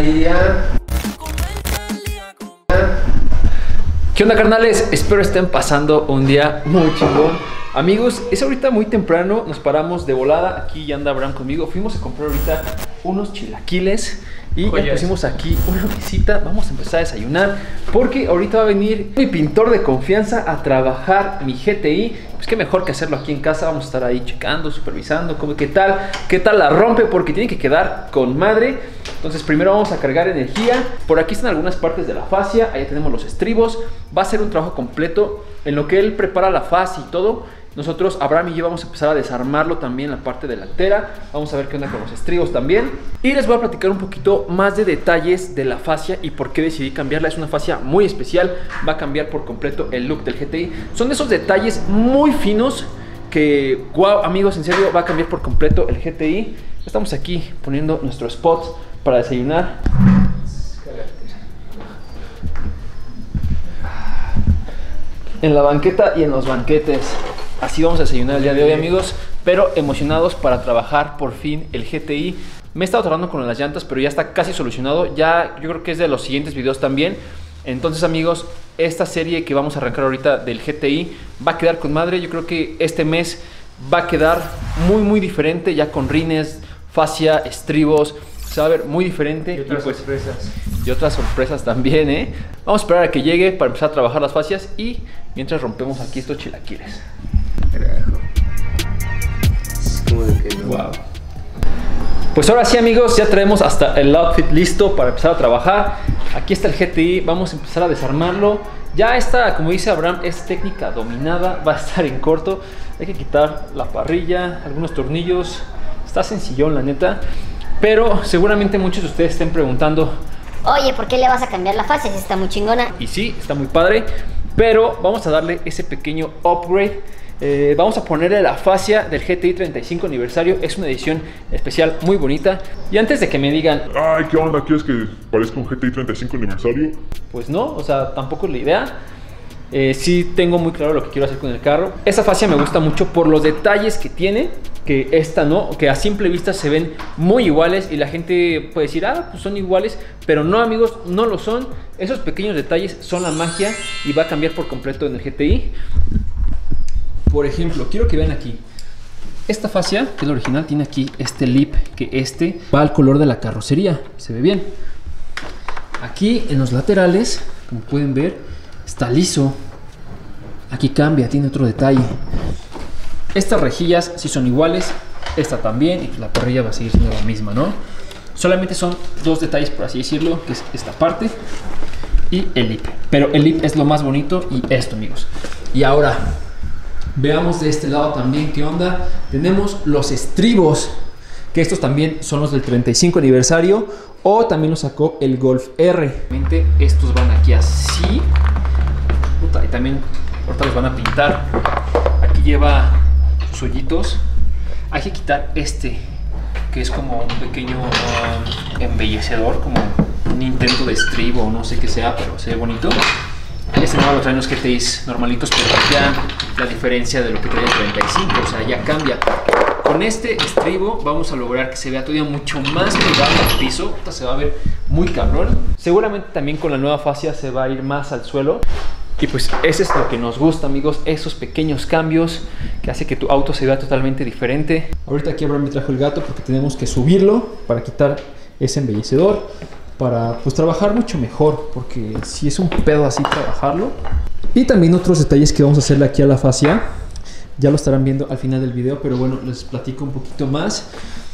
día. ¿Qué onda, carnales? Espero estén pasando un día muy chingón. Amigos, es ahorita muy temprano, nos paramos de volada. Aquí ya anda Abraham conmigo. Fuimos a comprar ahorita unos chilaquiles y ya pusimos aquí una mesita. Vamos a empezar a desayunar porque ahorita va a venir mi pintor de confianza a trabajar mi GTI. Pues qué mejor que hacerlo aquí en casa. Vamos a estar ahí checando, supervisando qué tal la rompe, porque tiene que quedar con madre. Entonces primero vamos a cargar energía. Por aquí están algunas partes de la fascia. Allá tenemos los estribos. Va a ser un trabajo completo en lo que él prepara la fascia y todo. Nosotros, Abraham y yo, vamos a empezar a desarmarlo también la parte delantera. Vamos a ver qué onda con los estribos también. Y les voy a platicar un poquito más de detalles de la fascia y por qué decidí cambiarla. Es una fascia muy especial. Va a cambiar por completo el look del GTI. Son de esos detalles muy finos que, wow, amigos, en serio, va a cambiar por completo el GTI. Estamos aquí poniendo nuestro spot para desayunar. En la banqueta y en los banquetes. Así vamos a desayunar el día de hoy, amigos, pero emocionados para trabajar por fin el GTI. Me he estado tardando con las llantas, pero ya está casi solucionado. Ya yo creo que es de los siguientes videos también. Entonces, amigos, esta serie que vamos a arrancar ahorita del GTI va a quedar con madre. Yo creo que este mes va a quedar muy diferente, ya con rines, fascia, estribos. Se va a ver muy diferente. Y otras sorpresas. Y otras sorpresas también, ¿eh? Vamos a esperar a que llegue para empezar a trabajar las fascias y mientras rompemos aquí estos chilaquiles. Es como de que no. Wow. Pues ahora sí, amigos, ya traemos hasta el outfit listo para empezar a trabajar. Aquí está el GTI, vamos a empezar a desarmarlo. Ya esta, como dice Abraham, es técnica dominada, va a estar en corto. Hay que quitar la parrilla, algunos tornillos. Está sencillón, la neta. Pero seguramente muchos de ustedes estén preguntando: oye, ¿por qué le vas a cambiar la fascia si está muy chingona? Y sí, está muy padre, pero vamos a darle ese pequeño upgrade. Vamos a ponerle la fascia del GTI 35 aniversario. Es una edición especial muy bonita. Y antes de que me digan: ay, ¿qué onda? ¿Quieres que parezca un GTI 35 aniversario? Pues no, o sea, tampoco es la idea. Sí tengo muy claro lo que quiero hacer con el carro. Esa fascia me gusta mucho por los detalles que tiene, que esta no, que a simple vista se ven muy iguales y la gente puede decir: ah, pues son iguales, pero no, amigos, no lo son. Esos pequeños detalles son la magia y va a cambiar por completo en el GTI. Por ejemplo, quiero que vean aquí. Esta fascia, que es la original, tiene aquí este lip, que este va al color de la carrocería. Se ve bien. Aquí en los laterales, como pueden ver, está liso. Aquí cambia, tiene otro detalle. Estas rejillas sí son iguales, esta también, y pues la parrilla va a seguir siendo la misma, ¿no? Solamente son dos detalles, por así decirlo, que es esta parte y el lip. Pero el lip es lo más bonito y esto, amigos. Y ahora, veamos de este lado también qué onda. Tenemos los estribos, que estos también son los del 35 aniversario, o también los sacó el Golf R. Estos van aquí así. Y también ahorita los van a pintar. Aquí lleva sus hoyitos. Hay que quitar este, que es como un pequeño embellecedor, como un intento de estribo o no sé qué sea, pero se ve bonito. Este no lo traen los GTIs normalitos, pero ya la diferencia de lo que trae el 35, o sea, ya cambia. Con este estribo vamos a lograr que se vea todavía mucho más pegado al piso. Esta se va a ver muy cabrón. Seguramente también con la nueva fascia se va a ir más al suelo. Y pues ese es lo que nos gusta, amigos, esos pequeños cambios que hace que tu auto se vea totalmente diferente. Ahorita aquí Abraham me trajo el gato porque tenemos que subirlo para quitar ese embellecedor, para pues trabajar mucho mejor, porque si es un pedo así trabajarlo. Y también otros detalles que vamos a hacerle aquí a la fascia, ya lo estarán viendo al final del video, pero bueno, les platico un poquito más.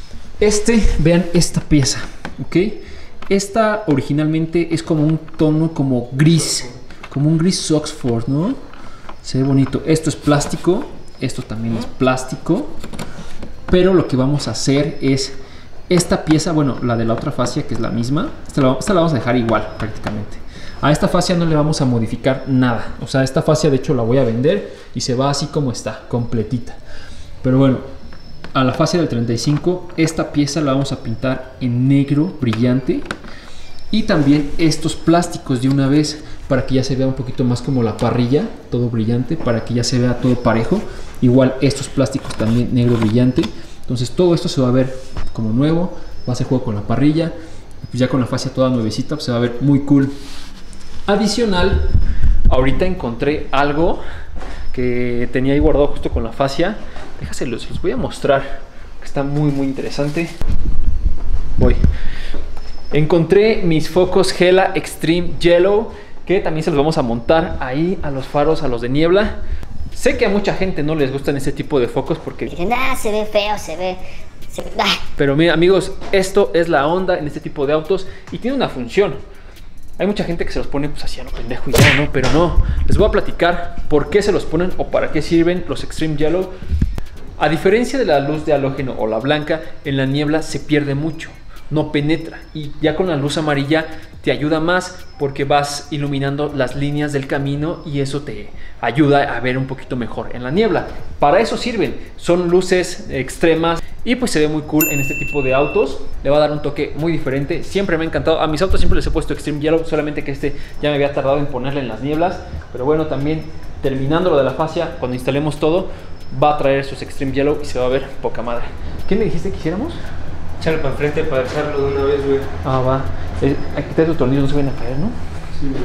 Vean esta pieza, ¿ok? Esta originalmente es como un tono como gris, como un gris Oxford, ¿no? Se ve bonito. Esto es plástico, esto también es plástico, pero lo que vamos a hacer es esta pieza, bueno, la de la otra fascia, que es la misma, esta la vamos a dejar igual prácticamente. A esta fascia no le vamos a modificar nada. O sea, esta fascia de hecho la voy a vender y se va así como está, completita. Pero bueno, a la fascia del 35, esta pieza la vamos a pintar en negro brillante. Y también estos plásticos de una vez, para que ya se vea un poquito más como la parrilla, todo brillante, para que ya se vea todo parejo. Igual estos plásticos también negro brillante. Entonces todo esto se va a ver como nuevo, va a hacer juego con la parrilla. pues ya con la fascia toda nuevecita, pues se va a ver muy cool. Adicional, ahorita encontré algo que tenía ahí guardado justo con la fascia. Déjaselos, los voy a mostrar, que está muy interesante. Encontré mis focos Hella Extreme Yellow, que también se los vamos a montar ahí a los faros, a los de niebla. Sé que a mucha gente no les gustan este tipo de focos porque dicen, se ve feo, se ve... Pero mira, amigos, esto es la onda en este tipo de autos y tiene una función. Hay mucha gente que se los pone pues así a lo pendejo y ya, ¿no? Pero no, les voy a platicar por qué se los ponen o para qué sirven los Extreme Yellow. A diferencia de la luz de halógeno o la blanca, en la niebla se pierde mucho, no penetra, y ya con la luz amarilla te ayuda más porque vas iluminando las líneas del camino y eso te ayuda a ver un poquito mejor en la niebla. Para eso sirven, son luces extremas y pues se ve muy cool en este tipo de autos. Le va a dar un toque muy diferente, siempre me ha encantado. A mis autos siempre les he puesto Extreme Yellow, solamente que este ya me había tardado en ponerle en las nieblas. Pero bueno, también terminando lo de la fascia, cuando instalemos todo, va a traer sus Extreme Yellow y se va a ver poca madre. ¿Qué me dijiste que hiciéramos? Echarlo para enfrente para echarlo de una vez, güey. Ah, va. Hay que quitar tus tornillos, no se van a caer, ¿no? Sí, güey.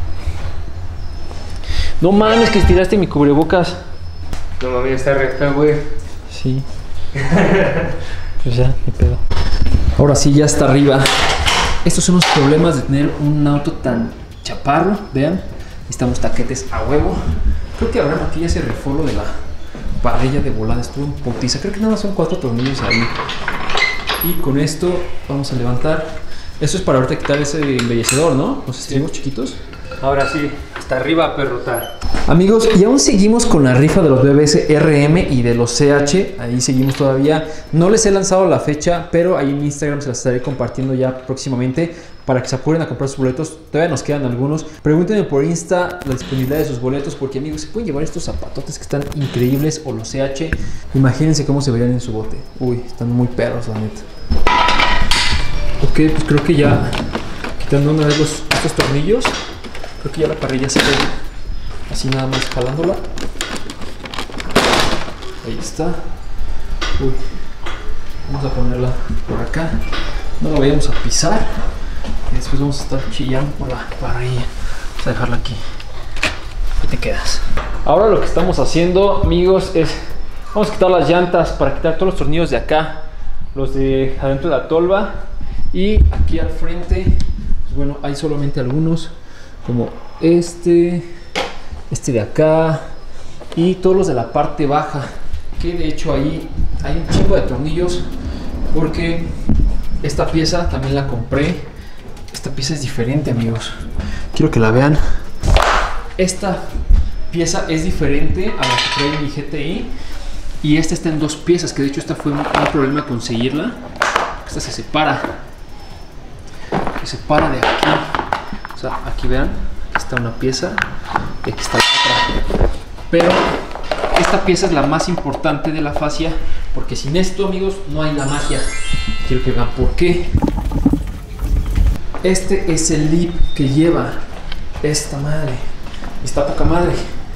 No mames, que tiraste mi cubrebocas. No mames, está recta, güey. Sí. Pues ya, ni pedo. Ahora sí, ya está arriba. Estos son los problemas de tener un auto tan chaparro. Vean, necesitamos taquetes a huevo. Creo que ahora aquí ya se rifó lo de la parrilla de volada. Estuvo en putiza. Creo que nada más son 4 tornillos ahí. Y con esto vamos a levantar. Esto es para ahorita quitar ese embellecedor, ¿no? Los estribos chiquitos. Ahora sí, hasta arriba, perrota. Amigos, y aún seguimos con la rifa de los BBS RM y de los CH. Ahí seguimos todavía. No les he lanzado la fecha, pero ahí en Instagram se las estaré compartiendo ya próximamente para que se apuren a comprar sus boletos. Todavía nos quedan algunos. Pregúntenme por Insta la disponibilidad de sus boletos, porque amigos, se pueden llevar estos zapatotes que están increíbles, o los CH. Imagínense cómo se verían en su bote. Uy, están muy perros, la neta. Ok, pues creo que ya quitando una vez estos tornillos, creo que ya la parrilla se ve así, nada más jalándola. Ahí está. Uy, vamos a ponerla por acá. No la vayamos a pisar. Y después vamos a estar chillando por la parrilla. Vamos a dejarla aquí. Ahí te quedas. Ahora lo que estamos haciendo, amigos, es vamos a quitar las llantas para quitar todos los tornillos de acá, los de adentro de la tolva. Y aquí al frente, pues bueno, hay solamente algunos, como este de acá y todos los de la parte baja, que de hecho ahí hay un chingo de tornillos porque esta pieza también la compré. Esta pieza es diferente, amigos, quiero que la vean. Esta pieza es diferente a la que trae mi GTI y esta está en 2 piezas, que de hecho esta fue un problema conseguirla. Esta se separa de aquí, o sea, aquí vean, aquí está una pieza y aquí está la otra, pero esta pieza es la más importante de la fascia, porque sin esto, amigos, no hay la magia. Quiero que vean por qué. Este es el lip que lleva esta madre, está poca madre,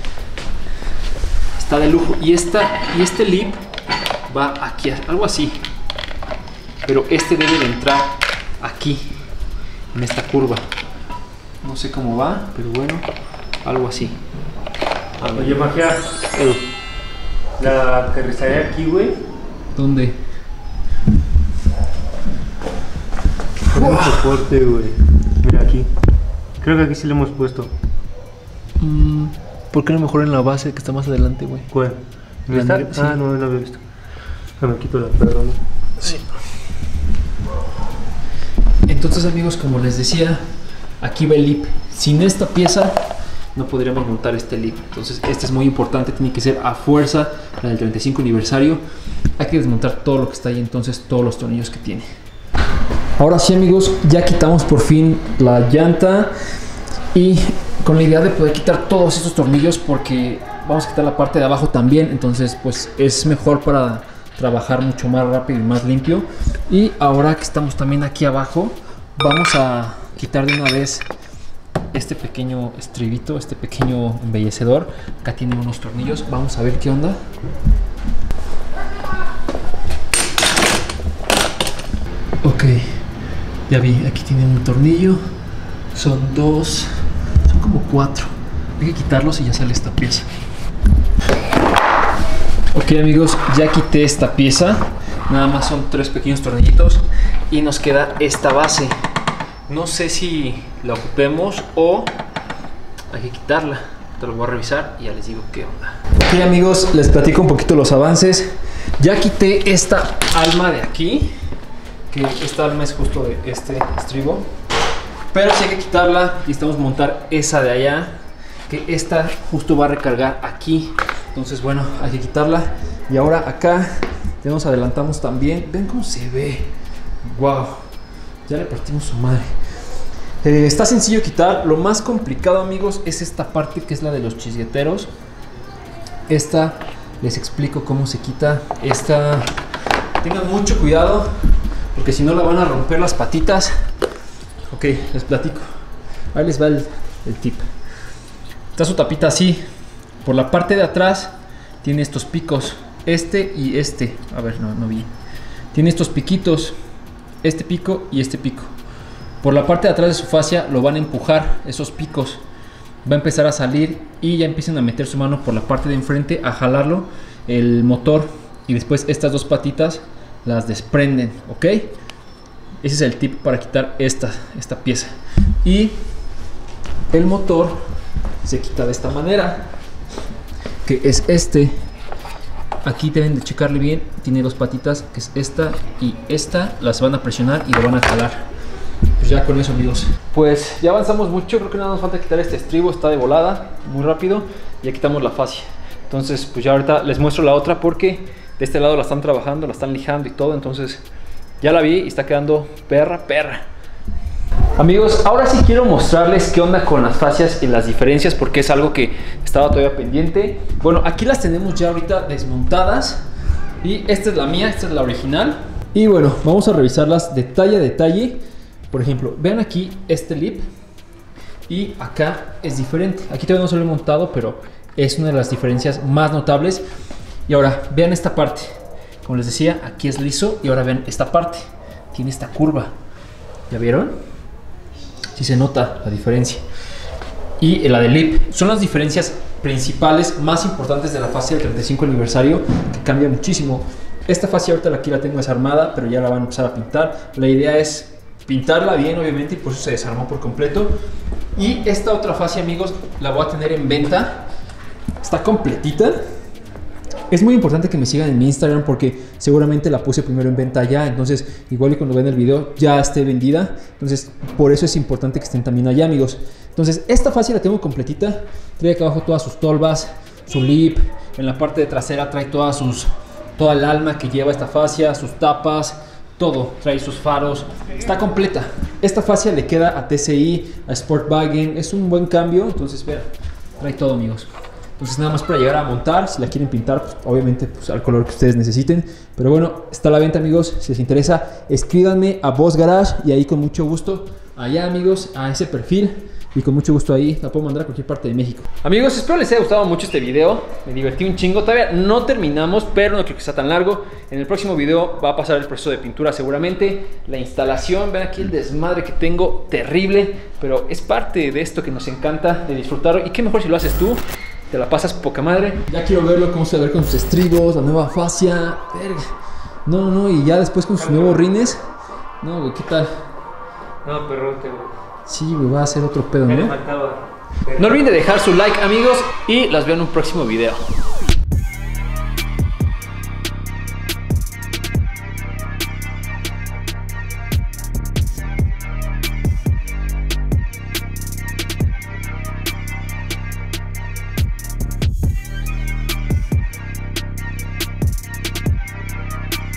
está de lujo, y este lip va aquí, algo así, pero este debe de entrar aquí en esta curva. No sé cómo va, pero bueno, algo así. Oye, magia, la aterrizaré aquí, güey. ¿Dónde? Con un soporte, güey. Mira aquí. Creo que aquí sí lo hemos puesto. ¿Por qué no mejor en la base que está más adelante, güey? ¿Cuál? ¿La ¿Está? sí. Ah, no lo había visto. Me quito la perdona. Sí. Entonces, amigos, como les decía, aquí va el lip. Sin esta pieza no podríamos montar este lip. Entonces este es muy importante, tiene que ser a fuerza la del 35 aniversario. Hay que desmontar todo lo que está ahí, entonces todos los tornillos que tiene. Ahora sí, amigos, ya quitamos por fin la llanta y con la idea de poder quitar todos estos tornillos, porque vamos a quitar la parte de abajo también. Entonces pues es mejor para trabajar mucho más rápido y más limpio. Y ahora que estamos también aquí abajo, vamos a quitar de una vez este pequeño estribito, este pequeño embellecedor. Acá tiene unos tornillos, vamos a ver qué onda. Ok, Ya vi, aquí tiene un tornillo. Son 2, son como 4. Hay que quitarlos y ya sale esta pieza. Ok amigos, ya quité esta pieza. Nada más son 3 pequeños tornillitos. Y nos queda esta base. No sé si la ocupemos o hay que quitarla. Te lo voy a revisar y ya les digo qué onda. Ok amigos, les platico un poquito los avances. Ya quité esta alma de aquí, que esta alma es justo de este estribo. Pero sí hay que quitarla. Necesitamos montar esa de allá, que esta justo va a recargar aquí. Entonces bueno, hay que quitarla. Y ahora acá ya nos adelantamos también. Ven cómo se ve. Wow, ya le partimos su madre. Está sencillo quitar. Lo más complicado amigos es esta parte, que es la de los chisgueteros. Esta les explico cómo se quita. Esta, tengan mucho cuidado porque si no la van a romper las patitas. Ok, les platico. Ahí les va el tip. Está su tapita así. Por la parte de atrás tiene estos picos. Este y este. A ver, no vi. Tiene estos piquitos. Este pico y este pico. Por la parte de atrás de su fascia lo van a empujar esos picos. Va a empezar a salir y ya empiezan a meter su mano por la parte de enfrente a jalarlo, el motor, y después estas 2 patitas las desprenden, ¿ok? Ese es el tip para quitar esta pieza. Y el motor se quita de esta manera, que es este. Aquí deben de checarle bien, tiene 2 patitas, que es esta y esta, las van a presionar y lo van a jalar. Pues ya con eso amigos. Pues ya avanzamos mucho, creo que nada nos falta quitar este estribo, está de volada, muy rápido. Y ya quitamos la fascia. Entonces pues ya ahorita les muestro la otra porque de este lado la están trabajando, la están lijando y todo. Entonces ya la vi y está quedando perra. Amigos, ahora sí quiero mostrarles qué onda con las fascias y las diferencias, porque es algo que estaba todavía pendiente. Bueno, aquí las tenemos ya ahorita desmontadas. Y esta es la mía, esta es la original. Y bueno, vamos a revisarlas detalle a detalle. Por ejemplo, vean aquí este lip y acá es diferente. Aquí todavía no se lo he montado, pero es una de las diferencias más notables. Y ahora, vean esta parte. Como les decía, aquí es liso y ahora vean esta parte. Tiene esta curva. ¿Ya vieron? Sí se nota la diferencia. Y la del lip. Son las diferencias principales, más importantes de la fascia del 35 aniversario, que cambia muchísimo. Esta fascia ahorita aquí la tengo desarmada, pero ya la van a empezar a pintar. La idea es pintarla bien, obviamente, y por eso se desarmó por completo. Y esta otra fascia, amigos, la voy a tener en venta. Está completita. Es muy importante que me sigan en mi Instagram porque seguramente la puse primero en venta ya. Entonces, igual y cuando ven el video ya esté vendida. Entonces, por eso es importante que estén también allá, amigos. Entonces, esta fascia la tengo completita. Trae acá abajo todas sus tolvas, su lip. En la parte de trasera trae toda el alma que lleva esta fascia, sus tapas. Todo, trae sus faros, está completa. Esta fascia le queda a TCI, a Sportwagen, es un buen cambio. Entonces, vean, trae todo, amigos. Entonces, nada más para llegar a montar, si la quieren pintar, pues, obviamente pues, al color que ustedes necesiten. Pero bueno, está a la venta, amigos. Si les interesa, escríbanme a Boss Garage y ahí con mucho gusto, allá, amigos, a ese perfil. Y con mucho gusto ahí la puedo mandar a cualquier parte de México. Amigos, espero les haya gustado mucho este video. Me divertí un chingo. Todavía no terminamos, pero no creo que sea tan largo. En el próximo video va a pasar el proceso de pintura seguramente. La instalación, ven aquí el desmadre que tengo, terrible. Pero es parte de esto que nos encanta, de disfrutarlo. Y qué mejor si lo haces tú. Te la pasas poca madre. Ya quiero verlo, cómo se va a ver con sus estribos, la nueva fascia. Verga. No, y ya después con sus nuevos rines. No, güey, ¿qué tal? No, perrote, güey. Sí, güey, va a ser otro pedo, ¿no? Me faltaba. No olviden de dejar su like, amigos, y las veo en un próximo video.